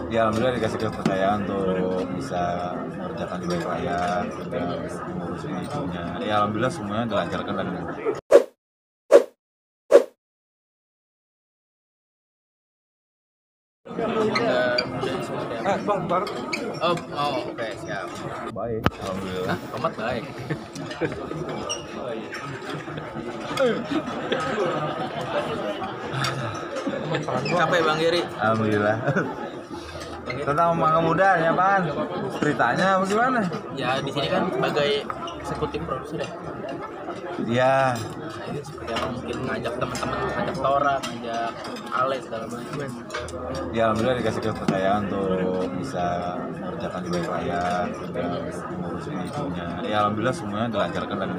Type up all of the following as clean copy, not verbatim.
Ya alhamdulillah dikasih kepercayaan untuk bisa mengerjakan di balik layar, juga mengurusin ibunya. Ya alhamdulillah semuanya dilancarkan dan Bang. Oke, siap. baik, alhamdulillah. Tomat baik. Capek Bang Giri. Alhamdulillah. Tentang Mangga Muda ya Pan, ceritanya bagaimana? Ya di sini kan sebagai eksekutif produser ya. Ya, Ini seperti apa mungkin ngajak teman-teman, ngajak Tora, ngajak Ale segala macam. ya alhamdulillah dikasih kepercayaan untuk bisa mengerjakan di balik layar, juga mengurusin ibunya. Ya alhamdulillah semuanya dilancarkan dan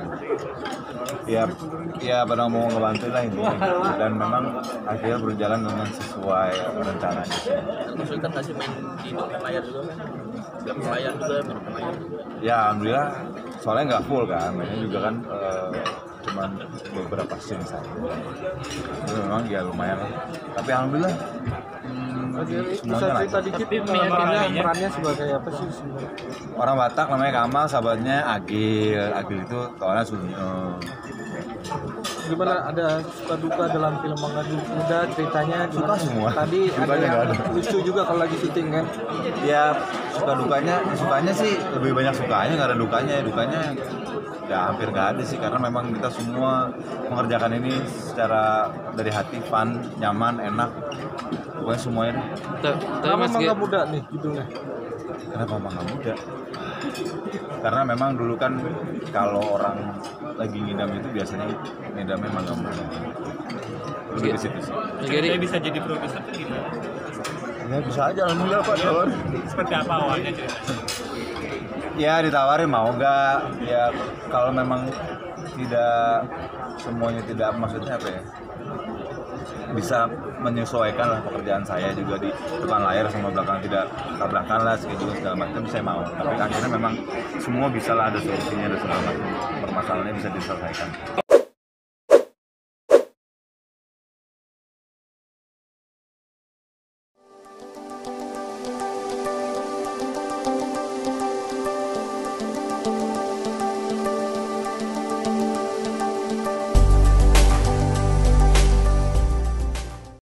ya pada mau ngebantu lah ini. Dan memang akhirnya berjalan dengan sesuai rencananya. Kesulitan nggak sih main di depan layar juga kan? Belakang layar juga, main depan layar juga. Ya alhamdulillah soalnya nggak full kan, mainnya juga kan cuman beberapa scene saja. Itu memang ya lumayan lah. Tapi alhamdulillah Bisa semuanya cerita lancar. dikit perannya sebagai apa sih sebenarnya? Orang Batak namanya Kamal, sahabatnya Agil. Agil itu kawannya Gimana, ada suka duka dalam film Mangga Muda, ceritanya Suka semua. Tadi Dukanya ada nggak yang ada. lucu juga kalau lagi syuting kan. Ya suka dukanya, sukanya sih lebih banyak sukanya, nggak ada dukanya. Dukanya ya hampir nggak ada sih, karena memang kita semua mengerjakan ini secara dari hati, fun, nyaman, enak, pokoknya semuanya deh. Kenapa Mangga Muda nih judulnya? Kenapa Mangga Muda? Karena memang dulu kan kalau orang lagi ngidam itu biasanya ngidamnya Mangga Muda. Lebih ke situ sih. Saya bisa jadi produser tuh gimana? Ya bisa aja, alhamdulillah Pak. Seperti apa awalnya ceritanya? Ya ditawarin mau nggak, ya kalau memang tidak semuanya, tidak maksudnya apa ya, bisa menyesuaikan lah pekerjaan saya juga di depan layar sama belakang, tidak tabrakan lah segala macam, saya mau. Tapi akhirnya memang semua bisa lah, ada solusinya, ada segala macam, permasalahannya bisa diselesaikan.